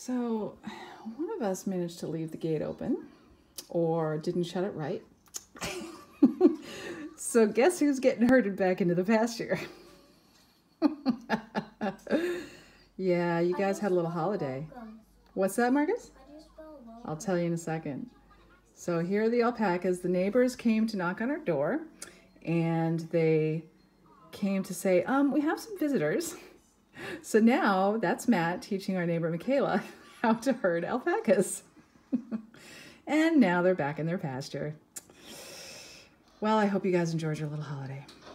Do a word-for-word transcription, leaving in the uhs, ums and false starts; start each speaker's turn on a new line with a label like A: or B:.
A: So one of us managed to leave the gate open or didn't shut it right. So guess who's getting herded back into the pasture? Yeah, you guys had a little holiday. What's that, Marcus? I'll tell you in a second. So here are the alpacas. The neighbors came to knock on our door, and they came to say, um, we have some visitors. So now that's Matt teaching our neighbor Michaela how to herd alpacas. And now they're back in their pasture. Well, I hope you guys enjoyed your little holiday.